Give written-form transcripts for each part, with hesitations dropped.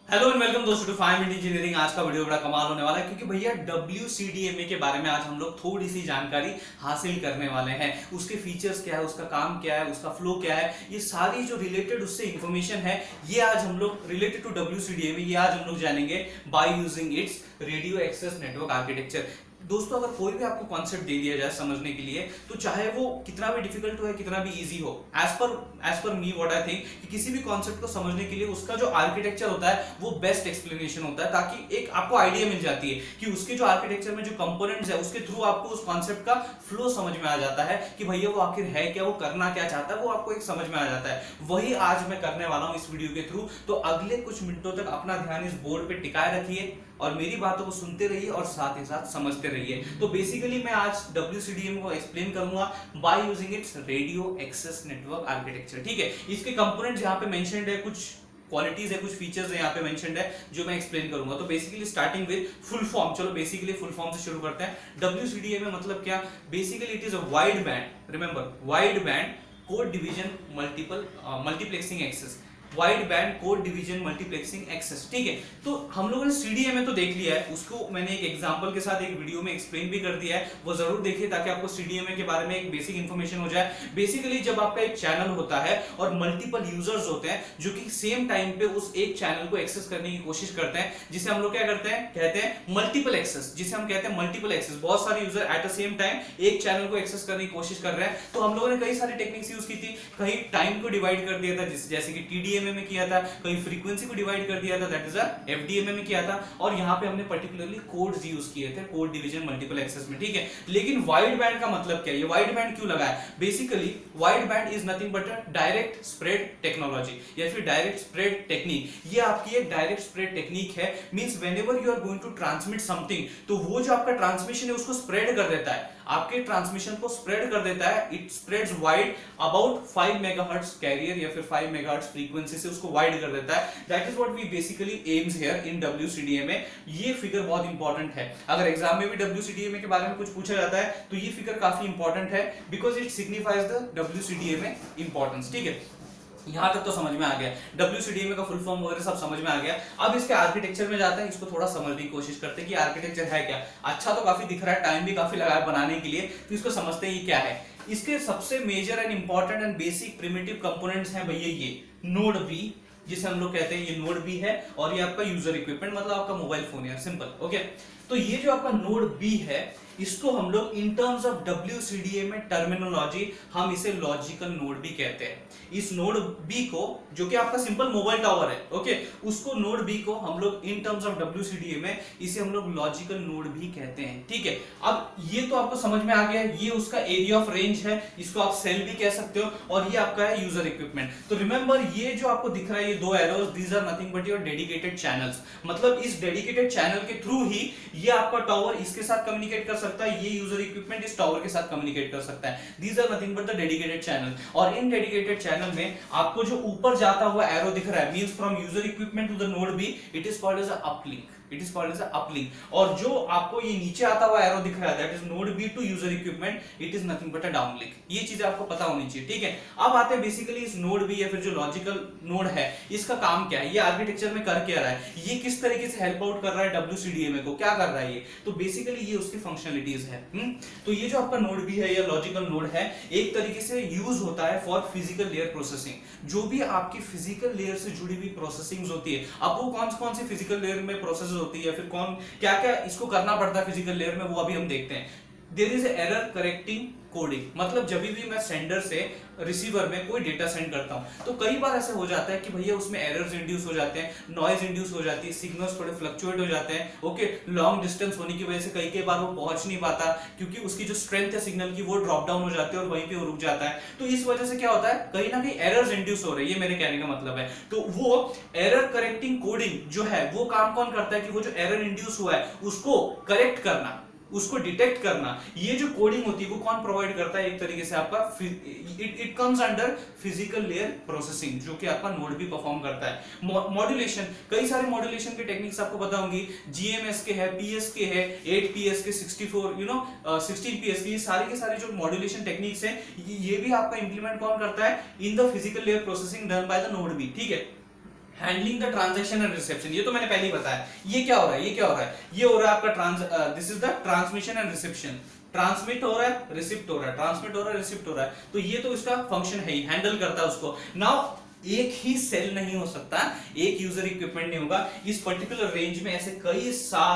Hello and welcome दोस्तों to 5 minute engineering. आज का वीडियो बड़ा कमाल होने वाला है क्योंकि भैया WCDMA के बारे में आज हम लोग थोड़ी सी जानकारी हासिल करने वाले हैं। उसके फीचर्स क्या है, उसका काम क्या है, उसका फ्लो क्या है, ये सारी जो रिलेटेड उससे इंफॉर्मेशन है ये आज हम लोग रिलेटेड टू WCDMA ये आज हम लोग जानेंगे by using its radio access network architecture. दोस्तों अगर कोई भी आपको कॉन्सेप्ट दे दिया जाए समझने के लिए तो चाहे वो कितना भी डिफिकल्ट हो या कितना भी इजी हो, as per me what I think कि किसी भी कॉन्सेप्ट को समझने के लिए उसका जो आर्किटेक्चर होता है वो बेस्ट एक्सप्लेनेशन होता है, ताकि एक आपको आइडिया मिल जाती है कि उसके जो आर्किटेक्चर में जो कंपोनेंट्स है उसके थ्रू आपको उस कॉन्सेप्ट का फ्लो समझ में आ जाता है कि भैया वो आखिर है क्या, वो करना क्या चाहता है, वो आपको एक समझ में आ जाता है। वही आज मैं करने वाला हूं इस वीडियो के थ्रू। तो अगले कुछ मिनटों तक अपना ध्यान इस बोर्ड पे टिकाए रखिए और मेरी बातों को सुनते रहिए और साथ ही साथ समझते रहिए। तो बेसिकली मैं आज WCDMA को एक्सप्लेन करूंगा by using its radio access network architecture. ठीक है, इसके कंपोनेंट्स यहाँ पे मेंशन्ड है, कुछ क्वालिटीज है, कुछ फीचर्स है यहाँ पे मेंशन्ड है जो मैं एक्सप्लेन करूंगा। तो basically starting with full form, चलो बेसिकली फुल फॉर्म से शुरू करते हैं। WCDMA मतलब क्या? Basically it is a wide band, remember wide band code division multiplexing access, wide band code division multiplexing access. ठीक है, तो हम लोगों ने CDMA तो देख लिया है, उसको मैंने एक एग्जांपल के साथ एक वीडियो में एक्सप्लेन भी कर दिया है, वो जरूर देखिए ताकि आपको CDMA के बारे में एक बेसिक इंफॉर्मेशन हो जाए। बेसिकली जब आपका एक चैनल होता है और मल्टीपल यूजर्स होते हैं जो कि सेम टाइम पे उस एक चैनल को एक्सेस करने की कोशिश करते हैं, जिसे हम लोग क्या करते हैं, कहते हैं मल्टीपल एक्सेस, जिसे हम कहते हैं मल्टीपल एक्सेस। बहुत सारे user at the same time एक चैनल को एक्सेस करने की कोशिश कर रहे हैं। तो हम लोगों ने कई सारी टेक्निक्स यूज की थी, कहीं टाइम को डिवाइड कर दिया था जैसे कि TDMA में किया था, कहीं फ्रीक्वेंसी को डिवाइड कर दिया था, दैट इज FDMA में किया था, और यहां पे हमने पर्टिकुलरली कोड्स यूज किए थे कोड डिवीजन मल्टीपल एक्सेस में। ठीक है, लेकिन वाइड बैंड का मतलब क्या है, ये वाइड बैंड क्यों लगा है? Basically wide band is nothing but a direct spread technology या फिर डायरेक्ट स्प्रेड टेक्निक। ये आपकी एक डायरेक्ट स्प्रेड टेक्निक है। Means whenever you are going to transmit something, तो वो जो आपका ट्रांसमिशन है उसको स्प्रेड कर देता है, आपके ट्रांसमिशन को स्प्रेड कर देता है। It spreads wide about 5 megahertz carrier या फिर 5 मेगाहर्ट्ज फ्रीक्वेंसी से उसको वाइड कर देता है। That is what we basically aims here in WCDMA। ये फिगर बहुत इंपॉर्टेंट है, अगर एग्जाम में भी WCDMA के बारे में कुछ पूछा जाता है तो ये फिगर काफी इंपॉर्टेंट है, because it signifies the WCDMA importance. ठीक है, यहां तक तो समझ में आ गया, WCDMA का फुल फॉर्म वगैरह सब समझ में आ गया। अब इसके आर्किटेक्चर में जाते हैं, इसको थोड़ा समझने की कोशिश करते हैं कि आर्किटेक्चर है क्या। अच्छा तो काफी दिख रहा है, टाइम भी काफी लगा है बनाने के लिए, तो इसको समझते हैं ये क्या है। इसके सबसे major and important and basic primitive components हैं भैया ये नोड बी, जिसे हम लोग कहते हैं ये नोड बी है, और ये आपका यूजर इक्विपमेंट मतलब आपका मोबाइल फोन है, सिंपल। ओके, तो ये जो आपका नोड बी है इसको हम लोग in terms of WCDMA terminology हम इसे लॉजिकल नोड भी कहते हैं। इस नोड बी को, जो कि आपका सिंपल मोबाइल टावर है, ओके, उसको नोड बी को हम लोग इन टर्म्स ऑफ WCDMA इसे हम लोग लॉजिकल नोड भी कहते हैं। ठीक है, अब ये तो आपको समझ में आ गया, ये उसका एरिया ऑफ रेंज है, इसको आप सेल भी कह सकते हो, और ये आपका है यूजर इक्विपमेंट। तो रिमेंबर ये जो आपको दिख रहा है ये दो arrows, these are nothing but your dedicated channels. मतलब इस डेडिकेटेड चैनल के थ्रू ही ये आपका टावर इसके साथ कम्युनिकेट कर सकता है, ये यूजर इक्विपमेंट इस टावर के साथ कम्युनिकेट कर सकता है। These are nothing but the dedicated channel. और इन डेडिकेटेड चैनल में आपको जो ऊपर जाता हुआ एरो दिख रहा है, means from user equipment to the node B, it is called as a uplink, it is called as a uplink. और जो आपको ये नीचे आता हुआ एरो दिख रहा है, that is node B to user equipment, it is nothing but a downlink. ये चीजें आपको पता होनी चाहिए। ठीक है, अब आते हैं बेसिकली इस नोड बी या फिर जो लॉजिकल नोड है इसका काम क्या है, ये आर्किटेक्चर में कर क्या रहा है, ये किस तरीके से हेल्प आउट कर रहा है WCDMA को, क्या कर रहा है ये। तो बेसिकली ये उसकी फंक्शनलिटीज है। तो ये जो आपका नोड बी है या लॉजिकल नोड है एक तरीके से यूज होता है फॉर फिजिकल लेयर प्रोसेसिंग। जो भी आपकी फिजिकल लेयर से जुड़ी हुई प्रोसेसिंग होती है, अब वो कौन सी फिजिकल लेयर में प्रोसेस होती है या फिर कौन क्या क्या इसको करना पड़ता है फिजिकल लेयर में, वो अभी हम देखते हैं। There is error correcting coding, मतलब जब भी मैं सेंडर से रिसीवर में कोई डेटा सेंड करता हूं तो कई बार ऐसे हो जाता है कि भैया उसमें एरर्स इंड्यूस हो जाते हैं, नॉइज इंड्यूस हो जाती है, सिग्नल्स थोड़े फ्लक्चुएट हो जाते हैं। ओके, लॉन्ग डिस्टेंस होने की वजह से कई बार वो पहुंच नहीं पाता क्योंकि उसकी जो स्ट्रेंथ है सिग्नल की वो ड्रॉप डाउन हो जाती है और वहीं पे वो रुक जाता है। तो इस वजह से क्या होता है, कहीं ना कहीं एरर्स इंड्यूस हो रही है, ये मेरे कहने का मतलब है। तो वो एरर करेक्टिंग कोडिंग जो है वो काम कौन करता है कि वो जो एरर इंड्यूस हुआ है उसको करेक्ट करना, उसको डिटेक्ट करना। ये जो कोडिंग होती है वो कौन प्रोवाइड करता है, एक तरीके से आपका it comes under physical layer processing, जो कि आपका नोड भी परफॉर्म करता है। मॉड्यूलेशन, कई सारे मॉड्यूलेशन के टेक्निक्स आपको पता होंगी, GMS के है, PS के है, 8PS के, 64 16PS की, सारी के सारी जो मॉड्यूलेशन टेक्निक्स हैं ये भी आपका इंप्लीमेंट कौन करता है in the physical layer processing done by the node B. ठीक है, handling the transaction and reception, ये तो मैंने पहले ही बताया। ये क्या हो रहा है, ये क्या हो रहा है, ये हो रहा है आपका this is the transmission and reception. Transmit हो रहा है, रिसिप्ट हो रहा है, ट्रांसमिट हो रहा है, रिसिप्ट हो रहा है, तो ये तो इसका फंक्शन है ही, हैंडल करता है उसको। नाउ एक ही सेल नहीं हो सकता, एक यूजर इक्विपमेंट नहीं होगा। इस पर्टिकुलर रेंज में ऐसे कई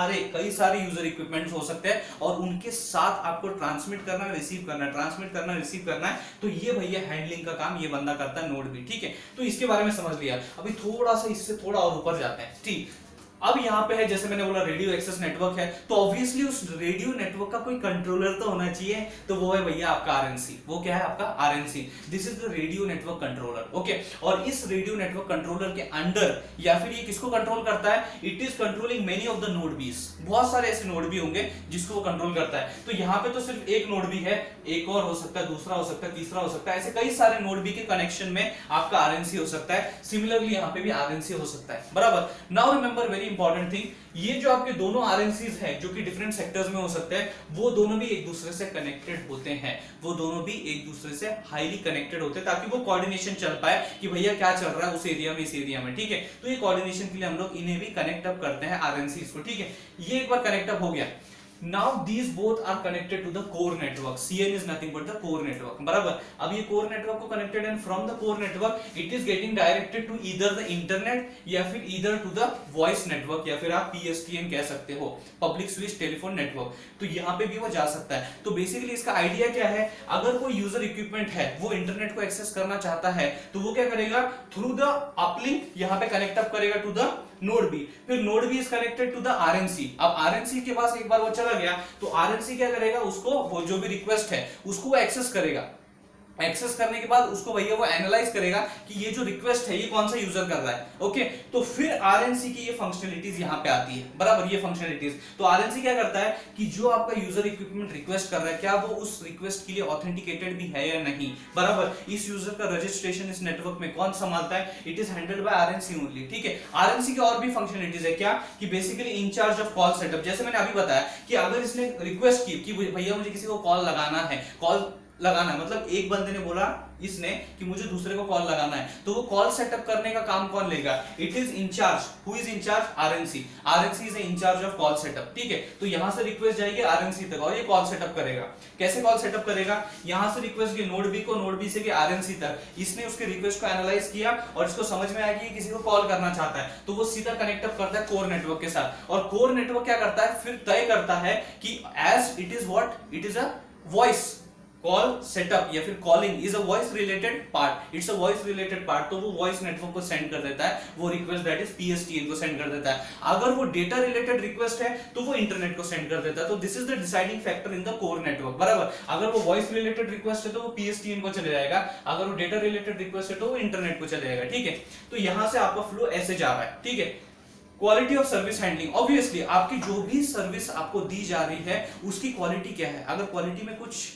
सारे यूजर इक्विपमेंट्स हो सकते हैं और उनके साथ आपको ट्रांसमिट करना, रिसीव करना, ट्रांसमिट करना, रिसीव करना है। तो ये भैया हैंडलिंग का काम ये बंदा करता है, नोड भी। ठीक है, तो इसके बारे में समझ लिया। अभी थोड़ा सा इससे थोड़ा और ऊपर जाते हैं। ठीक, अब यहां पे है, जैसे मैंने बोला रेडियो एक्सेस नेटवर्क है, तो ऑब्वियसली उस रेडियो नेटवर्क का कोई कंट्रोलर तो होना चाहिए, तो वो है भैया आपका आरएनसी। वो क्या है आपका RNC, this is the radio network controller. Okay, और इस रेडियो नेटवर्क कंट्रोलर के अंडर या फिर ये किसको कंट्रोल करता है, it is controlling many of the node Bs. बहुत सारे ऐसे नोड बी होंगे जिसको वो कंट्रोल करता है। तो यहाँ पे तो सिर्फ एक नोड बी है, एक और हो सकता है, दूसरा हो सकता है, तीसरा हो सकता है, ऐसे कई सारे नोड बी के कनेक्शन में आपका आरएनसी हो सकता है। सिमिलरली यहाँ पे भी आरएनसी हो सकता है, बराबर। Now remember very important thing, ये जो आपके दोनों आरएनसीज हैं जो कि डिफरेंट सेक्टर्स में हो सकते हैं, वो दोनों भी एक दूसरे से कनेक्टेड होते हैं, वो दोनों भी एक दूसरे से हाईली कनेक्टेड होते हैं, ताकि वो कोऑर्डिनेशन चल पाए कि भैया क्या चल रहा है उस एरिया में, इस एरिया में। ठीक है, तो ये कोऑर्डिनेशन के लिए हम लोग इन्हें भी कनेक्ट अप करते हैं, आरएनसीज को। ठीक है, ये एक बार कनेक्ट अप हो गया। Now these both are connected to the core network. CN is nothing but the core network. बराबर। अब ये core network को connected and from the core network it is getting directed to either the internet या फिर either to the voice network या फिर आप PSTN कह सकते हो, Public Switch Telephone Network। तो यहाँ पे भी वो जा सकता है। तो बेसिकली इसका आइडिया क्या है, अगर कोई यूजर इक्विपमेंट है वो इंटरनेट को एक्सेस करना चाहता है तो वो क्या करेगा, थ्रू द अपलिंक यहाँ पे कनेक्ट अप करेगा टू द नोड बी, फिर node B is connected to the RNC. अब आरएनसी के पास एक बार वो चला गया तो आरएनसी क्या करेगा, उसको वो जो भी रिक्वेस्ट है उसको वो एक्सेस करेगा। एक्सेस करने के बाद उसको भैया वो एनालाइज करेगा कि ये जो रिक्वेस्ट है ये कौन सा यूजर कर रहा है। ओके, तो फिर आरएनसी की ये फंक्शनलिटीज यहाँ पे आती है, बराबर, ये फंक्शनलिटीज। तो आरएनसी क्या करता है कि जो आपका यूजर इक्विपमेंट रिक्वेस्ट कर रहा है, क्या वो उस रिक्वेस्ट के लिए ऑथेंटिकेटेड भी है या नहीं, बराबर। इस यूजर का रजिस्ट्रेशन इस नेटवर्क में कौन संभालता है, it is handled by RNC only. ठीक है, आरएनसी की और भी फंक्शनलिटीज है, क्या कि basically in charge of call setup. जैसे मैंने अभी बताया कि अगर इसने रिक्वेस्ट की कि भैया मुझे किसी को कॉल लगाना है, कॉल लगाना है, मतलब एक बंदे ने बोला इसने कि मुझे दूसरे को कॉल लगाना है, तो वो कॉल सेटअप करने का काम कौन लेगा, it is in charge, who is in charge, RNC. RNC is in charge of call setup. ठीक है, तो यहां से रिक्वेस्ट जाएगी आरएनसी तक और ये कॉल सेटअप करेगा। कैसे कॉल सेटअप करेगा, यहां से रिक्वेस्ट गई नोड बी को, नोड बी से गई आरएनसी तक, इसने उसके रिक्वेस्ट को एनालाइज किया और इसको समझ में आया कि किसी को कॉल करना चाहता है, तो वो सीधा कनेक्ट अप करता है कोर नेटवर्क के साथ। और कोर नेटवर्क क्या करता है, फिर तय करता है कि as it is what, it is a voice call setup या फिर calling is a voice related part, it's a voice related part, तो वो वॉइस नेटवर्क को सेंड कर देता है, वो रिक्वेस्ट दैट इज पीएसटीएन को सेंड कर देता है। अगर वो डेटा रिलेटेड रिक्वेस्ट है तो वो इंटरनेट को सेंड कर देता है। तो this is the deciding factor in the core network, बराबर। अगर वो वॉइस रिलेटेड रिक्वेस्ट है तो वो पीएसटीएन को चले जाएगा, अगर वो डेटा रिलेटेड रिक्वेस्ट है तो वो इंटरनेट को चले जाएगा। ठीक है, तो यहां से आपका फ्लो ऐसे जा रहा है। ठीक है, quality of service handling, obviously आपकी जो भी सर्विस आपको दी जा रही है उसकी क्वालिटी क्या है। अगर क्वालिटी में कुछ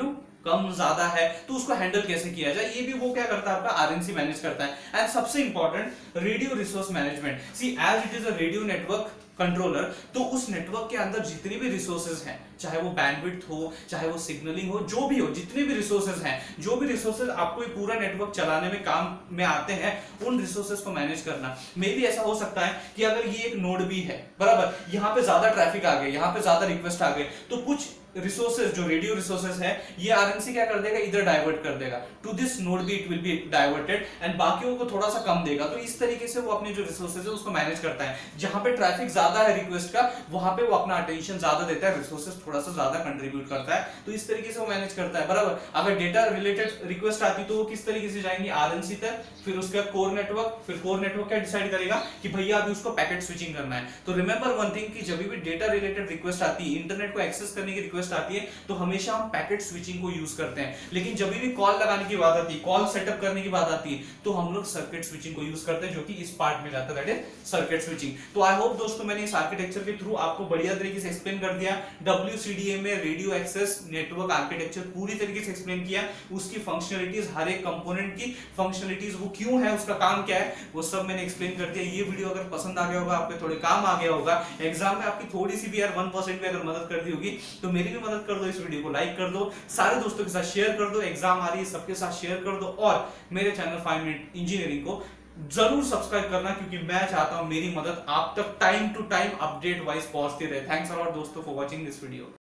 कम ज्यादा है तो उसको हैंडल कैसे किया जाए, ये भी वो क्या करता है, आपका आरएनसी मैनेज करता है। एंड सबसे important radio resource management. See as it is a radio network controller, तो उस नेटवर्क के अंदर जितनी भी रिसोर्सेज हैं, चाहे वो बैंडविड्थ हो, चाहे वो सिग्नलिंग हो, जो भी हो, जितने भी रिसोर्सेज हैं, जो भी रिसोर्सेज आपको ये पूरा नेटवर्क चलाने में काम में आते हैं, उन रिसोर्सेज को मैनेज करना। मे भी ऐसा हो सकता है कि अगर ये एक नोड भी है, बराबर, यहाँ पे ज्यादा ट्रैफिक आ गए, यहाँ पे ज्यादा रिक्वेस्ट आ गए, तो कुछ रिसोर्सेज जो रेडियो रिसोर्सेज है ये आरएनसी क्या कर देगा, इधर डाइवर्ट कर देगा to this node B, it will be diverted and बाकियों को थोड़ा सा कम देगा। तो इस तरीके से वो अपने जो रिसोर्सेज है उसको मैनेज करता है। जहां पे ट्रैफिक ज्यादा है रिक्वेस्ट का, वहां पे वो अपना अटेंशन ज्यादा देता है, रिसोर्सेज थोड़ा सा ज्यादा कंट्रीब्यूट करता है। तो इस तरीके से वो मैनेज करता है, बराबर। अगर डेटा रिलेटेड रिक्वेस्ट आती तो वो किस तरीके से जाएंगी, आरएनसी तक, फिर उसका कोर नेटवर्क, फिर कोर नेटवर्क क्या डिसाइड करेगा कि भैया अभी उसको पैकेट स्विचिंग करना है। तो रिमेंबर वन थिंग कि जब भी डेटा रिलेटेड रिक्वेस्ट आती है, इंटरनेट को एक्सेस करने की रिक्वेस्ट आती है, तो हमेशा हम पैकेट स्विचिंग को यूज करते हैं। लेकिन जब भी कॉल लगाने की बात आती है, कॉल सेटअप करने की बात आती है, तो हम लोग सर्किट स्विचिंग को यूज करते हैं, जो कि इस पार्ट में जाता है, दैट इज सर्किट स्विचिंग। तो आई होप दोस्तों मैंने इस आर्किटेक्चर के थ्रू आपको बढ़िया तरीके से एक्सप्लेन कर दिया। WCDM में रेडियो एक्सेस नेटवर्क आर्किटेक्चर पूरी तरीके से एक्सप्लेन किया, उसकी फंक्शनलिटीज, हर एक कंपोनेंट की फंक्शनलिटीज, वो क्यों है, उसका काम क्या है, वो सब मैंने एक्सप्लेन कर दिया। ये वीडियो अगर पसंद आ गया होगा, आपके थोड़े काम आ गया होगा, एग्जाम में आपकी थोड़ी सी भी यार 1% भी अगर मदद कर दी होगी, तो मेरी भी मदद कर दो, इस वीडियो को लाइक कर दो, सारे दोस्तों के साथ शेयर कर दो, एग्जाम आ रही है सबके साथ शेयर कर दो, और मेरे चैनल 5 मिनट इंजीनियरिंग को जरूर सब्सक्राइब करना, क्योंकि मैं चाहता हूं मेरी मदद आप तक time to time update wise पहुंचती रहे। थैंक्स अ लॉट दोस्तों फॉर वॉचिंग दिस वीडियो।